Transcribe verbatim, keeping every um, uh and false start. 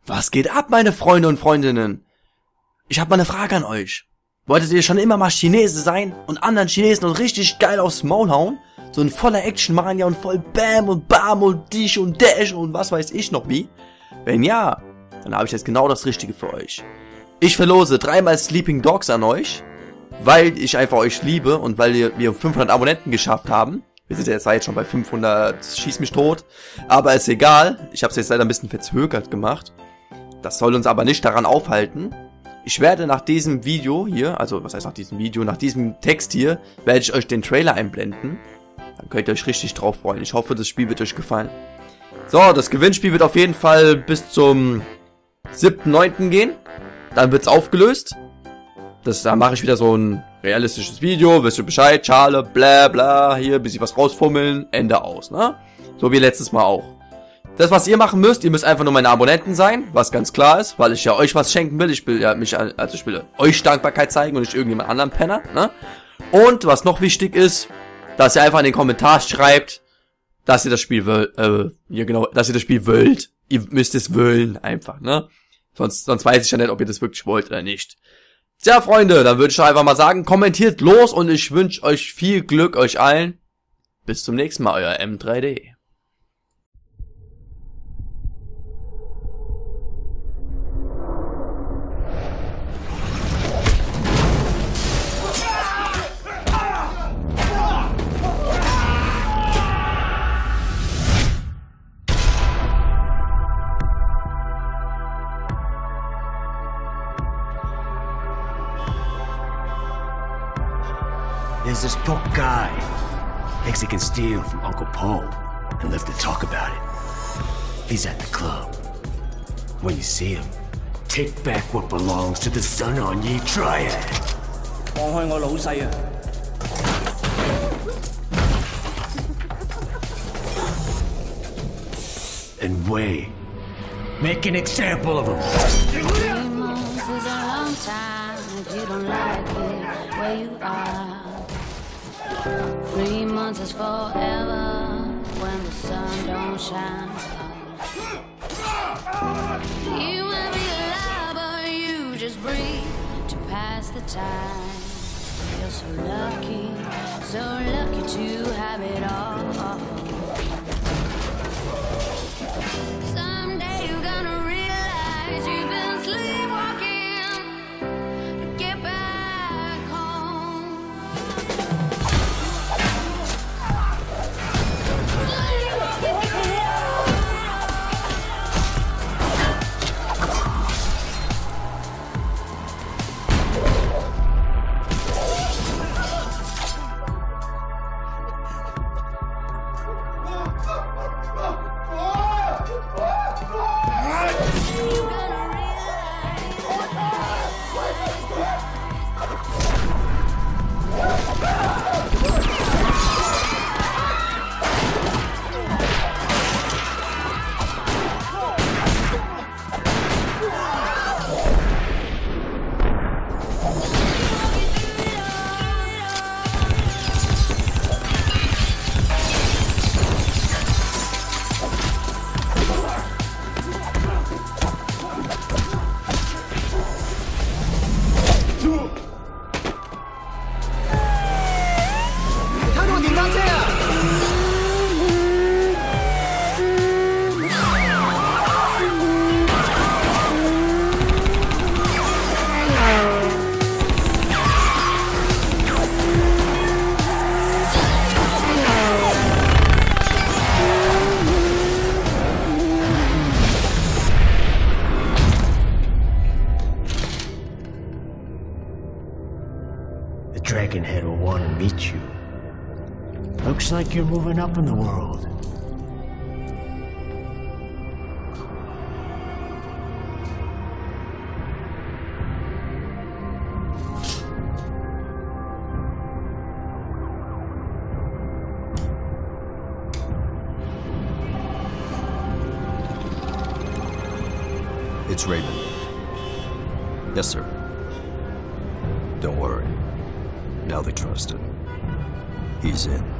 Was geht ab, meine Freunde und Freundinnen? Ich habe mal eine Frage an euch. Wolltet ihr schon immer mal Chinese sein und anderen Chinesen und richtig geil aufs Maul hauen? So ein voller Action-Mania und voll Bam und Bam und Dich und Dash und was weiß ich noch wie? Wenn ja, dann habe ich jetzt genau das Richtige für euch. Ich verlose dreimal Sleeping Dogs an euch, weil ich einfach euch liebe und weil wir, wir fünfhundert Abonnenten geschafft haben. Wir sind jetzt jetzt schon bei fünfhundert, schieß mich tot. Aber ist egal, ich habe es jetzt leider ein bisschen verzögert gemacht. Das soll uns aber nicht daran aufhalten. Ich werde nach diesem Video hier, also was heißt nach diesem Video, nach diesem Text hier, werde ich euch den Trailer einblenden. Dann könnt ihr euch richtig drauf freuen. Ich hoffe, das Spiel wird euch gefallen. So, das Gewinnspiel wird auf jeden Fall bis zum siebten neunten gehen. Dann wird's aufgelöst. Das, da mache ich wieder so ein realistisches Video. Wisst ihr Bescheid? Schale, bla bla, hier, bis ich was rausfummeln. Ende aus, ne? So wie letztes Mal auch. Das, was ihr machen müsst, ihr müsst einfach nur meine Abonnenten sein, was ganz klar ist, weil ich ja euch was schenken will. Ich will ja mich, also ich will euch Dankbarkeit zeigen und nicht irgendjemand anderen Penner, ne? Und was noch wichtig ist, dass ihr einfach in den Kommentaren schreibt, dass ihr das Spiel wollt, äh, ja genau, dass ihr das Spiel wollt. Ihr müsst es wollen, einfach, ne? Sonst, sonst weiß ich ja nicht, ob ihr das wirklich wollt oder nicht. Tja, Freunde, dann würde ich einfach mal sagen, kommentiert los und ich wünsche euch viel Glück, euch allen. Bis zum nächsten Mal, euer M drei D. There's this punk guy. Thinks he can steal from Uncle Po and live to talk about it. He's at the club. When you see him, take back what belongs to the Sun On Yee Triad. 放開我老細啊 And Wei, make an example of him. Three months is a long time if you don't like it where you are. Three months is forever when the sun don't shine. You might be alive, but you just breathe to pass the time. You're so lucky, so lucky to have it all. Someday you're gonna realize you've been sleepwalking to get back home. The Dragonhead will want to meet you. Looks like you're moving up in the world. It's Raven. Yes, sir. Don't worry. Now they trust him. He's in.